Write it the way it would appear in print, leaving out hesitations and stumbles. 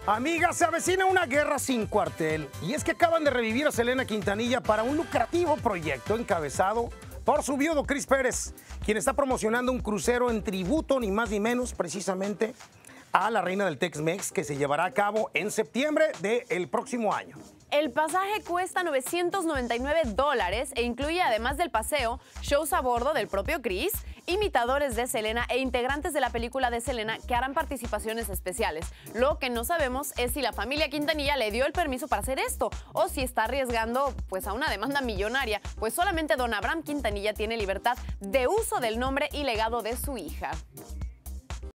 Amiga, se avecina una guerra sin cuartel. Y es que acaban de revivir a Selena Quintanilla para un lucrativo proyecto encabezado por su viudo Chris Pérez, quien está promocionando un crucero en tributo, ni más ni menos, precisamente a la reina del Tex-Mex, que se llevará a cabo en septiembre del próximo año. El pasaje cuesta $999 e incluye, además del paseo, shows a bordo del propio Chris, imitadores de Selena e integrantes de la película de Selena que harán participaciones especiales. Lo que no sabemos es si la familia Quintanilla le dio el permiso para hacer esto o si está arriesgando pues a una demanda millonaria, pues solamente don Abraham Quintanilla tiene libertad de uso del nombre y legado de su hija.